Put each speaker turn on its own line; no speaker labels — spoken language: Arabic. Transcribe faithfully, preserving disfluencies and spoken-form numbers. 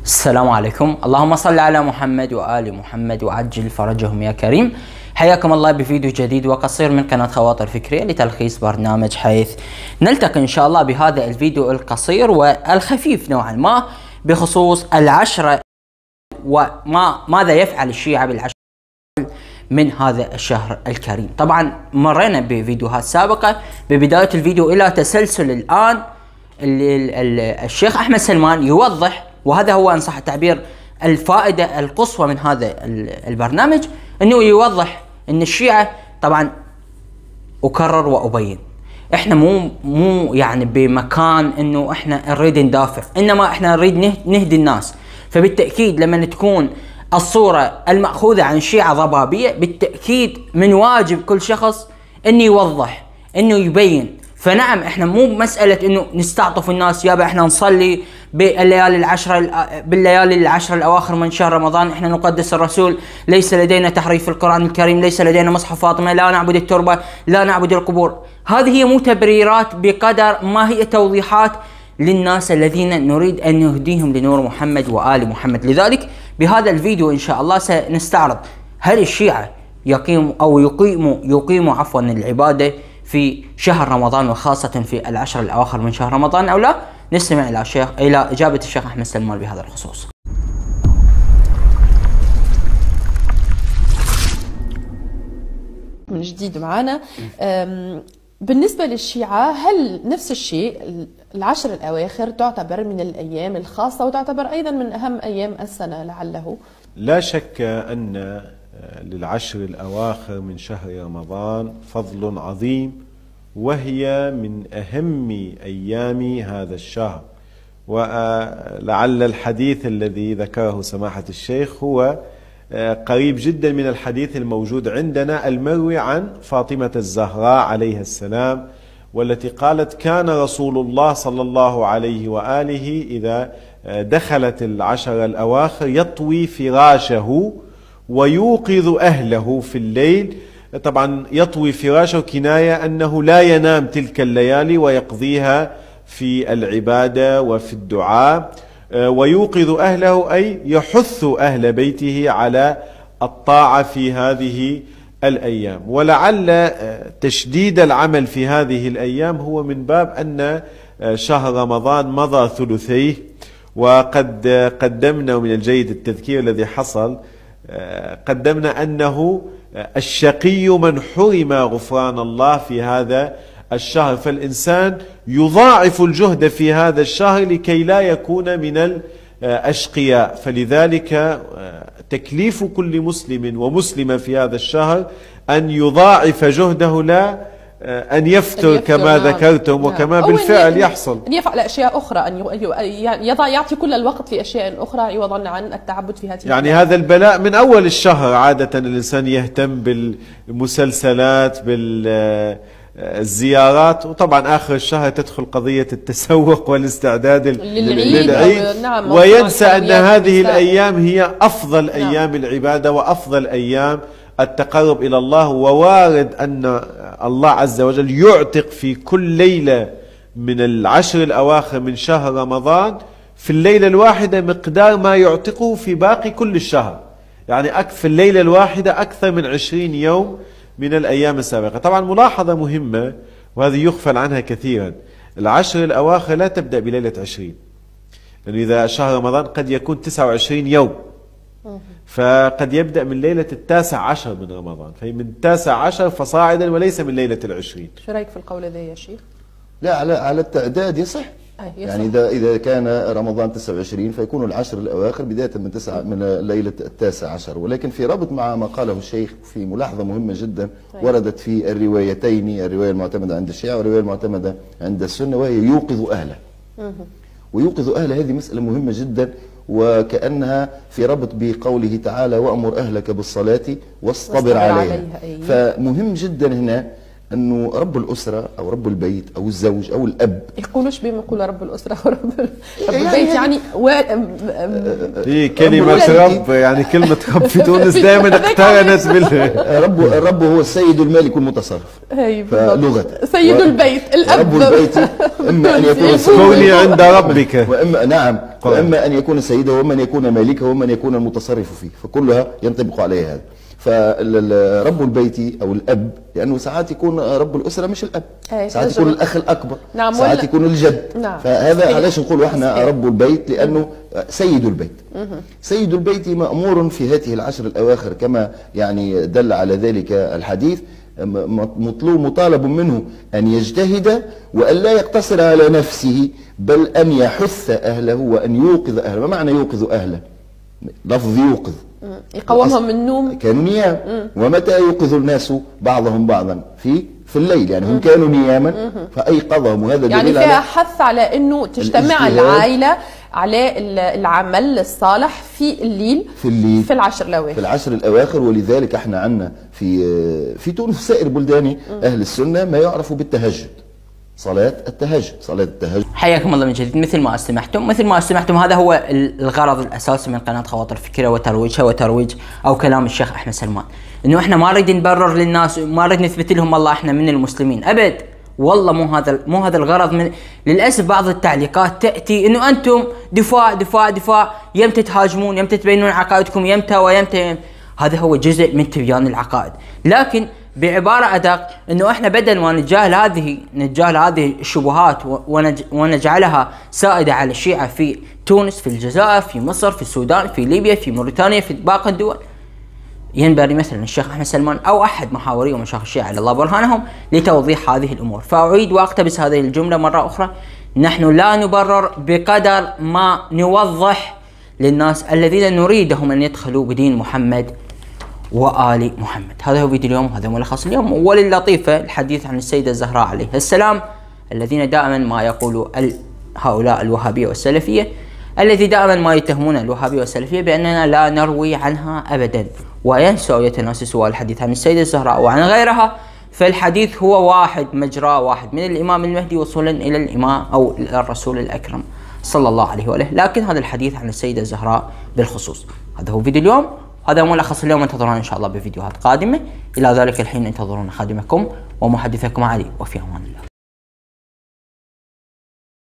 السلام عليكم، اللهم صل على محمد وآل محمد وعجل فرجهم يا كريم. حياكم الله بفيديو جديد وقصير من قناة خواطر فكرية لتلخيص برنامج، حيث نلتقي إن شاء الله بهذا الفيديو القصير والخفيف نوعا ما بخصوص العشرة وما ماذا يفعل الشيعة بالعشرة من هذا الشهر الكريم. طبعا مرينا بفيديوهات سابقة. ببداية الفيديو إلى تسلسل الآن الشيخ أحمد سلمان يوضح، وهذا هو إن صح التعبير الفائدة القصوى من هذا البرنامج، أنه يوضح أن الشيعة، طبعا أكرر وأبين، إحنا مو مو يعني بمكان أنه إحنا نريد ندافع، إنما إحنا نريد نهدي الناس. فبالتأكيد لما تكون الصورة المأخوذة عن الشيعة ضبابية، بالتأكيد من واجب كل شخص أنه يوضح، أنه يبين. فنعم احنا مو مسألة انه نستعطف الناس، يابا احنا نصلي بالليالي العشرة بالليالي العشرة الاواخر من شهر رمضان، احنا نقدس الرسول، ليس لدينا تحريف في القرآن الكريم، ليس لدينا مصحف فاطمة، لا نعبد التربة، لا نعبد القبور. هذه هي مو تبريرات بقدر ما هي توضيحات للناس الذين نريد ان نهديهم لنور محمد وآل محمد. لذلك بهذا الفيديو ان شاء الله سنستعرض هل الشيعة يقيموا او يقيموا يقيموا عفوا العبادة في شهر رمضان، وخاصة في العشر الأواخر من شهر رمضان أو لا. نستمع إلى شيخ إلى إجابة الشيخ أحمد سلمان بهذا الخصوص.
من جديد معنا. بالنسبة للشيعة، هل نفس الشيء العشر الأواخر تعتبر من الأيام الخاصة وتعتبر أيضا من أهم أيام السنة لعله؟
لا شك أن للعشر الأواخر من شهر رمضان فضل عظيم، وهي من أهم أيام هذا الشهر. ولعل الحديث الذي ذكره سماحة الشيخ هو قريب جدا من الحديث الموجود عندنا المروي عن فاطمة الزهراء عليها السلام، والتي قالت: كان رسول الله صلى الله عليه وآله إذا دخلت العشر الأواخر يطوي فراشه ويوقظ أهله في الليل. طبعا يطوي فراشه كناية أنه لا ينام تلك الليالي ويقضيها في العبادة وفي الدعاء. ويوقظ أهله أي يحث أهل بيته على الطاعة في هذه الأيام. ولعل تشديد العمل في هذه الأيام هو من باب أن شهر رمضان مضى ثلثيه، وقد قدمنا من الجيد التذكير الذي حصل، قدمنا أنه الشقي من حرم غفران الله في هذا الشهر، فالإنسان يضاعف الجهد في هذا الشهر لكي لا يكون من الأشقياء. فلذلك تكليف كل مسلم ومسلمة في هذا الشهر أن يضاعف جهده، لا أن يفتر كما نعم. ذكرتم وكما نعم. بالفعل يحصل،
أن يفعل أشياء أخرى، أن يضع يعطي كل الوقت في أشياء أخرى عوضا عن التعبد في هذه
يعني البلاد. هذا البلاء من أول الشهر عادة الإنسان يهتم بالمسلسلات بالزيارات، وطبعا آخر الشهر تدخل قضية التسوق والاستعداد للعيد, للعيد. نعم. وينسى أن هذه الأيام هي أفضل نعم. أيام العبادة وأفضل أيام التقرب إلى الله. ووارد أن الله عز وجل يعتق في كل ليلة من العشر الأواخر من شهر رمضان في الليلة الواحدة مقدار ما يعتقه في باقي كل الشهر، يعني في الليلة الواحدة أكثر من عشرين يوم من الأيام السابقة. طبعا ملاحظة مهمة وهذه يغفل عنها كثيرا: العشر الأواخر لا تبدأ بليلة عشرين، لأنه يعني إذا شهر رمضان قد يكون تسعة وعشرين يوم، فقد يبدأ من ليلة التاسع عشر من رمضان، فهي من التاسع عشر فصاعدا وليس من ليلة العشرين.
شو رأيك في القول ذا يا شيخ؟
لا، على على التعداد يصح. يصح. يعني إذا إذا كان رمضان تسعة وعشرين فيكون العشر الأواخر بداية من تسعة من ليلة التاسع عشر. ولكن في ربط مع ما قاله الشيخ في ملاحظة مهمة جدا وردت في الروايتين، الرواية المعتمدة عند الشيعة والرواية المعتمدة عند السنة، وهي يوقظ أهله. ويوقظ أهله هذه مسألة مهمة جدا، وكأنها في ربط بقوله تعالى: وأمر أهلك بالصلاة واصطبر عليها. عليها. فمهم جدا هنا انه رب الاسره او رب البيت او الزوج او الاب
يقولوش بما يقول رب الاسره ورب رب البيت يعني و...
هي كلمه رب، يعني كلمه رب في تونس دائما اقترنت بال
رب الرب هو السيد المالك المتصرف فلغه
سيد
و...
البيت الاب
رب البيت اما ان يكون
كوني عند ربك،
واما نعم واما ان يكون سيده واما ان يكون مالكه واما ان يكون المتصرف فيه، فكلها ينطبق عليها هذا. فرب البيت او الاب لانه ساعات يكون رب الاسره مش الاب، ساعات يكون الاخ الاكبر،
نعم،
ساعات يكون الجد.
نعم.
فهذا علاش نقول احنا رب البيت لانه سيد البيت. سيد البيت مامور في هذه العشر الاواخر كما يعني دل على ذلك الحديث، مطلوب مطالب منه ان يجتهد وان لا يقتصر على نفسه، بل ان يحث اهله وان يوقظ اهله. ما معنى يوقظ اهله؟ لفظ يوقظ
يقومهم من النوم،
كانوا نيام. ومتى يوقظ الناس بعضهم بعضا؟ في في الليل، يعني هم كانوا نياما فايقظهم، وهذا دليل
يعني فيها
على
حث على انه تجتمع العائله على العمل الصالح في الليل
في الليل
في العشر الاواخر
في العشر الاواخر. ولذلك احنا عندنا في في تونس وسائر بلدان اهل السنه ما يعرف بالتهجد، صلاة التهجد، صلاة التهجد.
حياكم الله من جديد. مثل ما استمعتم مثل ما استمعتم هذا هو الغرض الاساسي من قناه خواطر فكريه وترويجها وترويج او كلام الشيخ احمد سلمان، انه احنا ما نريد نبرر للناس، ما نريد نثبت لهم والله احنا من المسلمين، ابد والله مو هذا مو هذا الغرض. من للاسف بعض التعليقات تاتي انه انتم دفاع دفاع دفاع، يمتى تهاجمون، يمتى تبينون عقائدكم، يمتى ويمتى يم. هذا هو جزء من تبيان العقائد، لكن بعبارة أدق أنه إحنا بدل ما نتجاهل هذه نتجاهل هذه الشبهات ونج ونجعلها سائدة على الشيعة في تونس، في الجزائر، في مصر، في السودان، في ليبيا، في موريتانيا، في باقي الدول، ينبغي مثلا الشيخ أحمد سلمان أو أحد محاوري ومشايخ الشيعة على الله برهانهم لتوضيح هذه الأمور. فأعيد وأقتبس هذه الجملة مرة أخرى: نحن لا نبرر بقدر ما نوضح للناس الذين نريدهم أن يدخلوا بدين محمد وآل محمد. هذا هو فيديو اليوم، هذا ملخص اليوم. وللطيفة الحديث عن السيدة الزهراء عليه السلام، الذين دائما ما يقولوا هؤلاء الوهابية والسلفية، الذي دائما ما يتهمون الوهابية والسلفية بأننا لا نروي عنها أبدا، وينسوا ويتناسوا الحديث عن السيدة الزهراء وعن غيرها. فالحديث هو واحد، مجرى واحد، من الإمام المهدي وصولا إلى الإمام أو الرسول الأكرم صلى الله عليه وآله. لكن هذا الحديث عن السيدة الزهراء بالخصوص. هذا هو فيديو اليوم، هذا ملخص اليوم. انتظرونا إن شاء الله بفيديوهات قادمة. إلى ذلك الحين انتظرونا خادمكم ومحدثكم علي، وفي أمان الله.